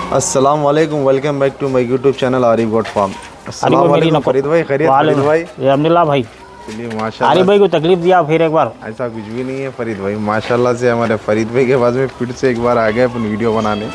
अस्सलाम वालेकुम, welcome back to my YouTube channel Arif goat farm. अस्सलाम वालेकुम फरीद भाई, खैरियत फरीद भाई? अल्हम्दुलिल्लाह भाई। चलिए माशाल्लाह। आरिफ भाई को तकलीफ दिया फिर एक बार? ऐसा कुछ भी नहीं है फरीद भाई, माशाल्लाह से हमारे फरीद भाई के पास में फिर से एक बार आ गए अपन वीडियो बनाने।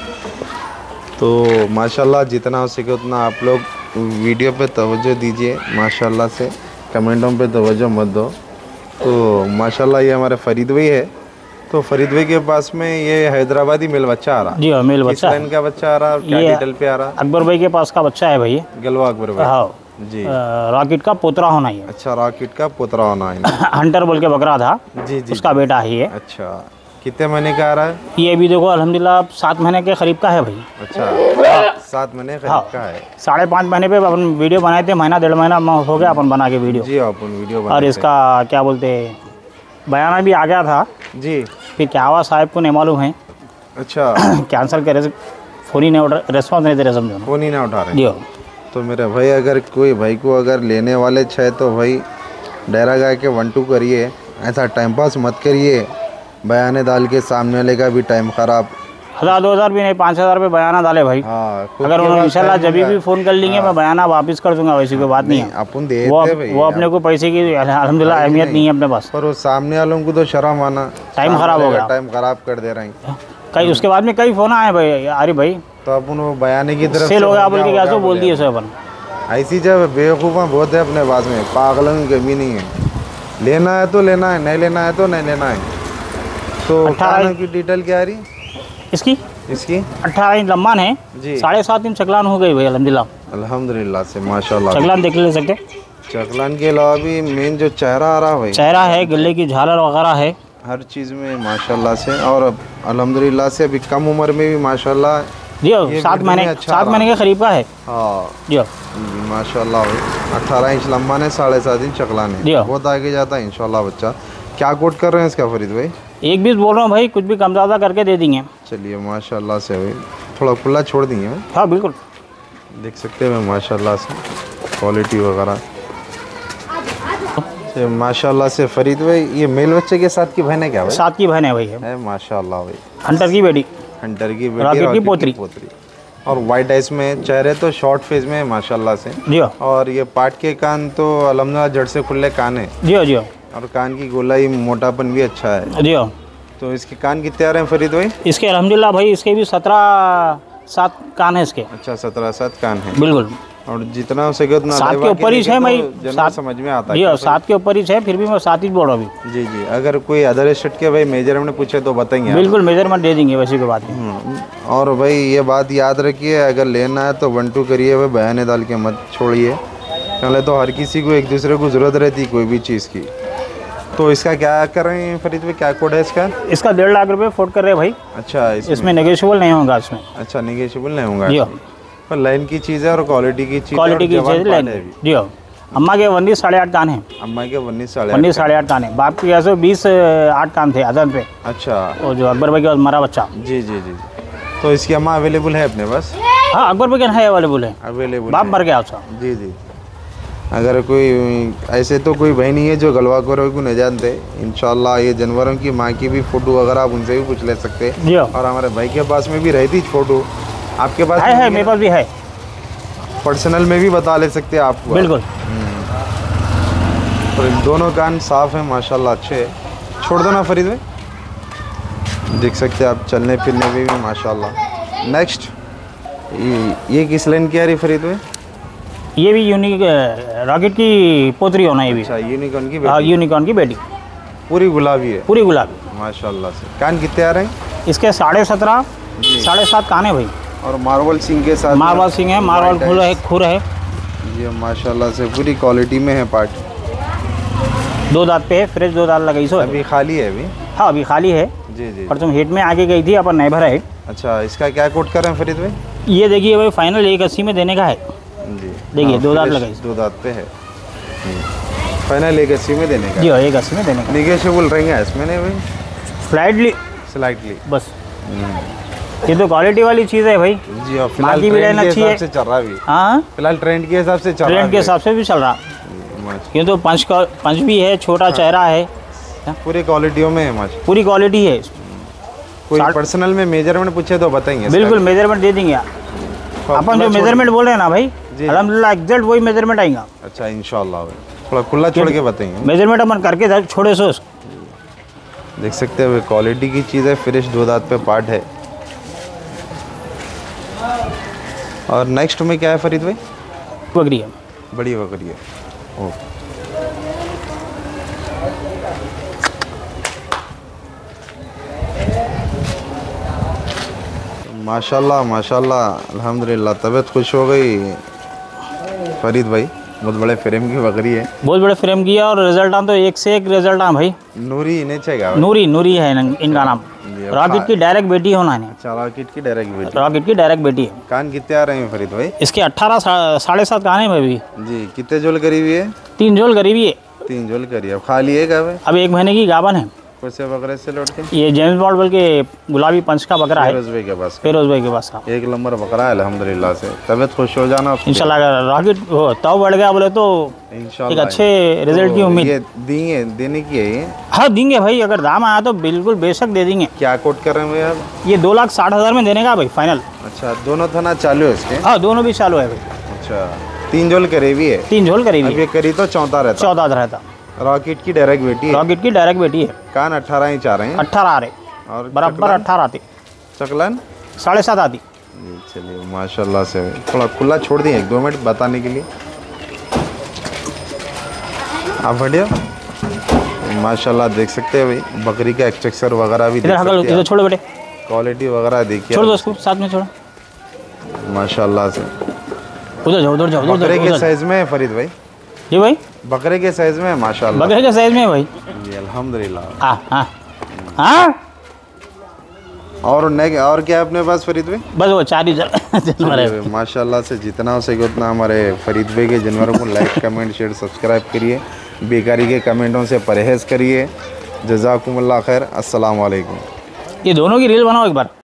तो माशाल्लाह जितना हो सके उतना आप लोग वीडियो पे तवज्जो दीजिए, माशाल्लाह से कमेंटों पे तवज्जो मत दो। तो माशाल्लाह ये हमारे फरीद भाई है। तो फरीद भाई के पास में ये हैदराबादी मेल बच्चा आ रहा। जी हाँ, मेल बच्चा। किस लाइन का बच्चा आ रहा और क्या डिटेल पे आ रहा? अकबर भाई के पास का बच्चा है भाई, गलवा अकबर भाई। हाँ जी। रॉकेट का पोतरा होना ही है। अच्छा, रॉकेट का पोतरा होना है। हंटर बोल के बकरा था जी जी, उसका बेटा ही है। अच्छा, कितने महीने का आ रहा है ये भी देखो अल्हम्दुलिल्लाह 7 महीने के करीब का है भाई। अच्छा, 7 महीने करीब का है। 5.5 महीने पे अपन वीडियो बनाए थे, महीना 1.5 महीना हो गया अपन बना के वीडियो। जी, अपन वीडियो और इसका क्या बोलते बयाना भी आ गया था जी। फिर क्या हुआ साहब को नहीं मालूम है। अच्छा, कैंसिल करे, फ़ोन ही नहीं रेस्पॉन्स नहीं दे रहे, समझो फ़ोन ही ना उठा रहे। जी। तो मेरे भाई अगर कोई भाई को अगर लेने वाले छे तो भाई डेरा गा के 1-2 करिए, ऐसा टाइम पास मत करिए। बयाने डाल के सामने वाले का भी टाइम ख़राब। 1000-2000 भी नहीं, 5000 पे बयाना डाले भाई। हाँ, अगर उन्होंने इंशाल्लाह जब भी फ़ोन कर लेंगे मैं बयाना वापस कर दूंगा, वैसी कोई बात नहीं है। अपन दे वो अपने को पैसे की अल्हम्दुलिल्लाह अहमियत नहीं है अपने पास, पर वो सामने वालों को तो शर्म आना। टाइम ख़राब हो गया, टाइम ख़राब कर दे रहे हैं। कई उसके बाद में कई फ़ोन आए भाई आरिफ भाई, तो अपन वो बयाने की तरफ सेल हो गया बोल के क्या सो बोल दिए सो अपन। ऐसी जब बेवकूफ़ा बहुत है अपने पास में, पागलों की कमी नहीं है। लेना है तो लेना है, नहीं लेना है तो नहीं लेना है। तो 18 की डिटेल क्या आ रही इसकी? 18 इंच लंबान है जी, 7.5 इंच चकलान हो गई भाई अल्हम्दुलिल्लाह। अल्हम्दुलिल्लाह से माशाल्लाह। चकलान देख ले सकते, चकलान के अलावा भी मेन जो चेहरा आ रहा है, चेहरा है, गले की झालर वगैरह है, हर चीज़ में माशाल्लाह से। और अल्हम्दुलिल्लाह से अभी कम उम्र में भी माशाल्लाह जी 7 महीने के करीब का है। हाँ जी माशाल्लाह, 18 इंच लंबा है, 7.5 इंच चकलान है, बहुत आगे जाता है इंशाल्लाह बच्चा। क्या कोट कर रहे हैं इसका फरीद भाई? 1-20 बोल रहा हूँ भाई, कुछ भी कम ज़्यादा करके दे देंगे। चलिए माशाल्लाह से भाई थोड़ा खुला छोड़ देंगे। हाँ बिल्कुल, देख सकते हैं माशाल्लाह से क्वालिटी वगैरह से माशाल्लाह से। फरीद भाई ये मेल बच्चे के साथ की बहन है क्या भाई? साथ की बहन है भाई, है माशाल्लाह भाई। हंटर की बेटी, हंटर की बेटी, रॉकेट की पोतरी। और वाइट आइस में, चेहरे तो शॉर्ट फेस में है माशाल्लाह से। जी और ये पाट के कान तो अल्हम्दुलिल्लाह जड़ से खुले कान है। जी। और कान की गोलाई मोटापन भी अच्छा है। जी। तो इसके कान कितने आ रहे हैं फरीद भाई? इसके अल्हम्दुलिल्लाह भाई इसके भी 17-7 कान है इसके। अच्छा, 17-7 कान है बिल्कुल। और जितना हो सके उतना 7 के ऊपर ही है भाई, 7 समझ में आता है। जी 7 के ऊपर ही है, फिर भी मैं 7 ही बोल रहा हूँ। जी जी, अगर कोई अदर स्टेट के भाई मेजरमेंट पूछे तो बताएंगे? बिल्कुल मेजरमेंट दे देंगे, वैसी कोई बात नहीं। और भाई ये बात याद रखिए, अगर लेना है तो 1-2 करिए भाई, बयाने डाल के मत छोड़िए। पहले तो हर किसी को एक दूसरे को ज़रूरत रहती कोई भी चीज़ की। तो इसका क्या कर रहे हैं फरीद भाई, क्या कोड है इसका? इसका 1.5 लाख रुपये फोर्ट कर रहे हैं भाई। अच्छा, इसमें नेगोशिएबल नहीं होगा इसमें। अच्छा, नेगोशिएबल नहीं होगा जी, पर लाइन की चीज़ है और क्वालिटी की चीज़, क्वालिटी की चीज़ लाइन। जी अम्मा के 19-8.5 कान है। अम्मा के 19-8.5 कान है। बाप के कैसे 20-8 कान थे अदन पे। अच्छा, और जो अकबर भाई का मरा बच्चा। जी जी जी। तो इसकी अम्मा अवेलेबल है अपने पास? हाँ अकबर भाई का है, अवेलेबल है, अवेलेबल। बाप मर गया उसका। जी जी। अगर कोई ऐसे तो कोई भाई नहीं है जो गलवा को नहीं जानते, इंशाल्लाह ये जानवरों की माँ की भी फ़ोटो वगैरह आप उनसे भी पूछ ले सकते हैं। जी। और हमारे भाई के पास में भी रहती फ़ोटो, आपके पास है मेरे पास भी है, पर्सनल में भी बता ले सकते हैं आपको। बिल्कुल। तो दोनों कान साफ़ हैं माशाल्लाह, अच्छे हैं। छोड़ दो ना फरीद भाई, देख सकते हैं आप चलने फिरने में भी माशाल्लाह। नेक्स्ट ये किस लाइन की आ रही फरीद भाई? ये भी यूनिक रॉकेट की पोतरी होना, ये भी। अच्छा, यूनिकॉर्न की बेटी। हाँ यूनिकॉर्न की बेटी, पूरी गुलाबी है, पूरी गुलाबी माशाल्लाह से। कान कितने आ रहे हैं इसके? 17.5 7.5 कान है भाई। और मार्बल सिंह के साथ? मार्बल सिंह है, मार्बल खुर है। ये माशाल्लाह से पूरी क्वालिटी में है पार्ट। 2 दांत पे है, फ्रेश 2 दांत लगाई सो। अभी खाली है अभी? हाँ अभी खाली है जी जी। पर तुम हेट में आगे गई थी अपन नहीं भरा है। अच्छा, इसका क्या कोट कर रहे हैं फरीद भाई? ये देखिए भाई फाइनल 180 में देने का है जी। देखिए 2 दांत लगाई, 2 दांत पे है, फाइनल 180 में देने का। जी 180 में देने का। निगेशिएबल रहेंगे इसमें नहीं भाई? स्लाइटली बस। ये तो क्वालिटी वाली चीज़ है भाई जी। और फिलहाल ट्रेंड के हिसाब से चल रहा है अभी। हाँ फिलहाल ट्रेंड के हिसाब से चल रहा है, ट्रेंड के हिसाब से भी चल रहा। ये तो पंच भी है, छोटा चेहरा है, पूरी क्वालिटियों में है माच, पूरी क्वालिटी है। कोई पर्सनल में मेजरमेंट पूछे तो बताएंगे? बिल्कुल मेजरमेंट दे देंगे। अपन जो मेजरमेंट बोल रहे हैं ना भाई, जी। अल्हम्दुलिल्लाह एग्जैक्ट वही मेजरमेंट आएगा। अच्छा इंशाल्लाह भाई, थोड़ा खुला छोड़ के बताएंगे। मेजरमेंट अपन करके छोड़े सो देख सकते हैं क्वालिटी की चीज़ है, फ्रेश 2 दांत पे पार्ट है। और नेक्स्ट में क्या है फरीद भाई? बकरी है, बड़ी बकरी है। ओ माशाल्लाह माशाल्लाह अल्हम्दुलिल्लाह, तबीयत खुश हो गई फरीद भाई। बहुत बड़े फ्रेम की बकरी है, बहुत बड़े फ्रेम की है और रिजल्ट तो एक से एक रिजल्ट है भाई। नूरी नहीं चाहिए? नूरी, नूरी है इनका नाम। रॉकेट की डायरेक्ट बेटी होना है। अच्छा, रॉकेट की डायरेक्ट बेटी। रॉकेट की डायरेक्ट बेटी है। कान कितने आ रहे हैं फरीद भाई? इसके 18 7.5 कान है भाई भी। जी, कितने जोल करीबी है? 3 जोल करीबी है। 3 जोल करी है। खाली है क्या भाई? अब 1 महीने की गाभन है। कैसे बकरे से लौट के? ये जेम्स बॉन्ड बोल के गुलाबी पंच का बकरा है, फिरोज भाई के पास। फिरोज भाई के पास का। एक नंबर बकरा है अल्हम्दुलिल्लाह से, तबीयत खुश हो जाना उसकी। इंशाल्लाह अगर रॉकेट तब बढ़ गया बोले तो एक इंशाल्लाह अच्छे रिजल्ट की उम्मीद। ये देंगे, देने की है ये? हाँ देंगे भाई, अगर दाम आया तो बिल्कुल बेशक दे देंगे। क्या कोट कर रहे हैं भैया? ये 2,60,000 में देने का भाई फाइनल। अच्छा, दोनों थाना चालू है इसके? हाँ दोनों भी चालू है भाई। अच्छा, 3 जोल करीबी है? 3 झोल अब करीबी ये करी तो 14 रहता। 14 रहता। रॉकेट की डायरेक्ट बेटी है? रॉकेट की डायरेक्ट बेटी है। कान 18 इंच आ रहे हैं 18 आ रहे और बराबर 18 आती, चकलन 7.5 आती। जी, चलिए माशाल्लाह से। थोड़ा खुला छोड़ दिए 1-2 मिनट बताने के लिए। आप बढ़िया माशाल्लाह देख सकते हैं भाई, बकरी का एक्सटेक्चर वगैरह भी इधर देख हकल, सकते हैं इधर आप। छोड़ो बेटे, क्वालिटी वगैरह देखिए छोड़ दो उसको, साथ में छोड़ो। माशाल्लाह से। उधर जाओ, उधर जाओ, उधर बकरे के जाओ। साइज में है फरीद भाई? जी भाई, बकरे के साइज में है माशाल्लाह। बकरे के साइज में है भाई। जी अल्हम्दुलिल्लाह। हाँ हाँ हाँ, और क्या है अपने पास फरीद भाई? बस वो 4 ही जानवर है। माशाल्लाह से जितना हो सके उतना हमारे फरीद भाई के जानवरों को लाइक कमेंट शेयर सब्सक्राइब करिए, बेकारी के कमेंटों से परहेज़ करिए। जज़ाकुमुल्लाह खैर, अस्सलाम वालेकुम। ये दोनों की रील बनाओ एक बार।